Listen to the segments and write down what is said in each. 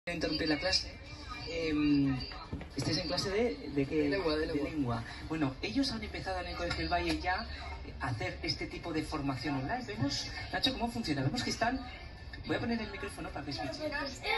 Interrumpir la clase. Estáis en clase ¿de qué? De lengua. Bueno, ellos han empezado en el Colegio del Valle ya a hacer este tipo de formación online. Vemos, Nacho, cómo funciona. Vemos que están... Voy a poner el micrófono para que escuchen.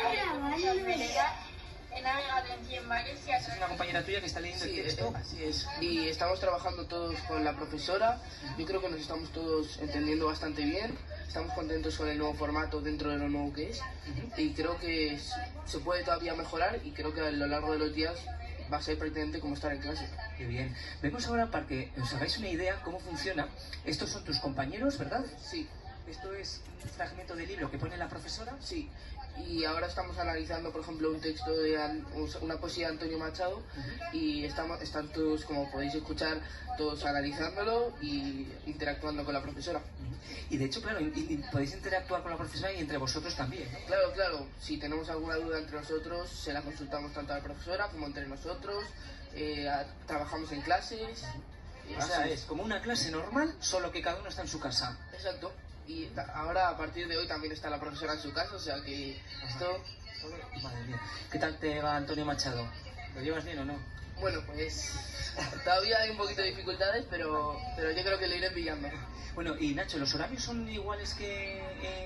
He navegado en 100 mares y Es una compañera tuya que está leyendo el texto. Así es. Y estamos trabajando todos con la profesora. Yo creo que nos estamos todos entendiendo bastante bien. Estamos contentos con el nuevo formato dentro de lo nuevo que es. Y creo que se puede todavía mejorar y creo que a lo largo de los días va a ser prácticamente como estar en clase. Qué bien. Vemos ahora, para que os hagáis una idea cómo funciona. Estos son tus compañeros, ¿verdad? Sí. Esto es un fragmento de libro que pone la profesora. Sí. Y ahora estamos analizando, por ejemplo, un texto de una poesía de Antonio Machado y están todos, como podéis escuchar, todos analizándolo y interactuando con la profesora. Y de hecho, claro, podéis interactuar con la profesora y entre vosotros también, ¿no? Claro. Si tenemos alguna duda entre nosotros, se la consultamos tanto a la profesora como entre nosotros. Trabajamos en clases. O sea, es como una clase normal, solo que cada uno está en su casa. Exacto. Y ahora, a partir de hoy, también está la profesora en su casa, o sea que esto... Madre mía. ¿Qué tal te va Antonio Machado? ¿Lo llevas bien o no? Bueno, pues todavía hay un poquito de dificultades, pero yo creo que lo iré pillando. Bueno, y Nacho, ¿los horarios son iguales que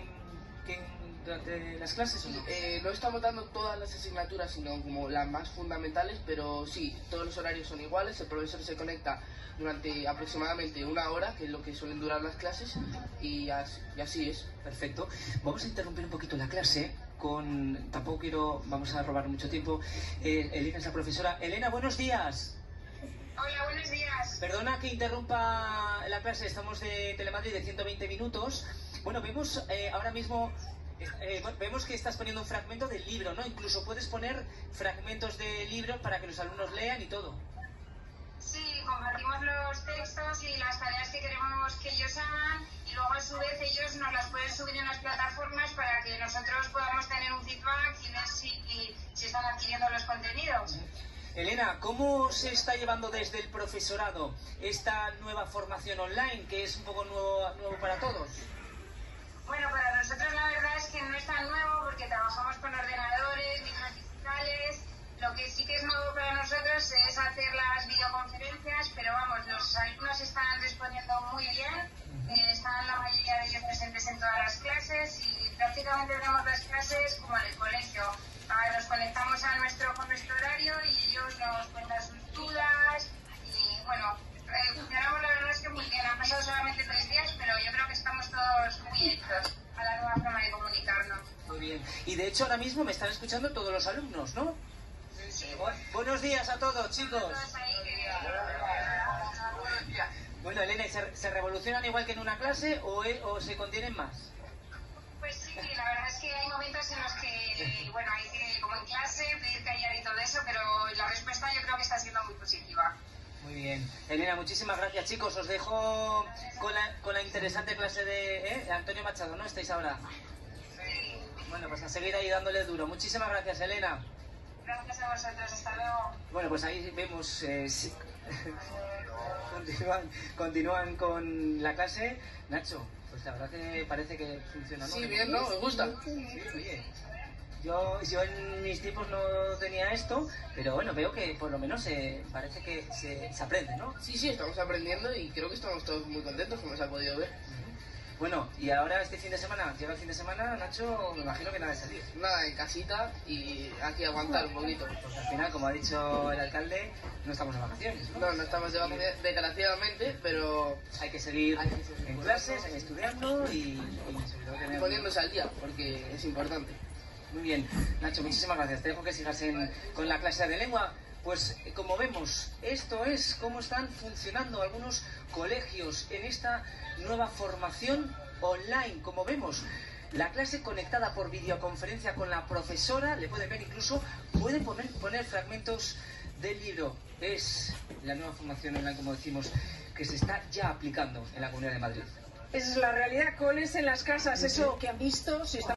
durante las clases o no? No estamos dando todas las asignaturas, sino como las más fundamentales, pero sí, todos los horarios son iguales. El profesor se conecta durante aproximadamente una hora, que es lo que suelen durar las clases, y así es. Perfecto. Vamos a interrumpir un poquito la clase con... Tampoco vamos a robar mucho tiempo. Elena es la profesora. Elena, buenos días. Hola, buenos días. Perdona que interrumpa la clase, estamos de Telemadrid de 120 minutos. Bueno, vemos ahora mismo... vemos que estás poniendo un fragmento del libro, ¿no? Incluso puedes poner fragmentos de libros para que los alumnos lean y todo. Sí, compartimos los textos y las tareas que queremos que ellos hagan y luego a su vez ellos nos las pueden subir en las plataformas para que nosotros podamos tener un feedback y ver si están adquiriendo los contenidos. Elena, ¿cómo se está llevando desde el profesorado esta nueva formación online, que es un poco nuevo para todos? Bueno, para nosotros la verdad es que no es tan nuevo porque trabajamos con ordenadores, libros digitales. Lo que sí que es nuevo para nosotros es hacer las videoconferencias, pero vamos, los alumnos están respondiendo muy bien, están la mayoría de ellos presentes en todas las clases y prácticamente tenemos las clases como en el colegio. Nos conectamos con nuestro horario y ellos nos cuentan sus dudas y bueno, funcionamos la verdad es que muy bien. Han pasado solamente 3 días, pero yo creo que estamos todos muy hechos a la nueva forma de comunicarnos. Muy bien. Y de hecho ahora mismo me están escuchando todos los alumnos, ¿no? Sí. Buenos días a todos, chicos. Bueno, Elena, ¿se revolucionan igual que en una clase o se contienen más? Pues sí, la verdad es que hay momentos en los que, bueno, hay que, como en clase, pedir callar y todo eso, pero la respuesta yo creo que está siendo muy positiva. Muy bien. Elena, muchísimas gracias, chicos. Os dejo con la interesante clase de Antonio Machado, ¿no? ¿Estáis ahora? Sí. Bueno, pues a seguir ahí dándole duro. Muchísimas gracias, Elena. Gracias a vosotros, hasta luego. Bueno, pues ahí vemos, continúan con la clase. Nacho, pues la verdad que parece que funciona, ¿no? Sí, bien, ¿no? Me gusta. Sí, oye. Yo en mis tiempos no tenía esto, pero bueno, veo que por lo menos parece que se aprende, ¿no? Sí, estamos aprendiendo y creo que estamos todos muy contentos, como se ha podido ver. Bueno, y ahora llega el fin de semana, Nacho, me imagino que nada de salir. Nada, en casita y aquí aguantar un poquito. Porque al final, como ha dicho el alcalde, no estamos de vacaciones, ¿no? No estamos de vacaciones, desgraciadamente, pero hay que seguir en clases, estudiando y sobre todo poniéndose al día, porque es importante. Muy bien, Nacho, muchísimas gracias. Te dejo que sigas con la clase de lengua. Pues como vemos, esto es cómo están funcionando algunos colegios en esta nueva formación online. Como vemos, la clase conectada por videoconferencia con la profesora, le pueden ver incluso, pueden poner fragmentos del libro. Es la nueva formación online, como decimos, que se está ya aplicando en la Comunidad de Madrid. Esa es la realidad, coles en las casas, eso que han visto, se está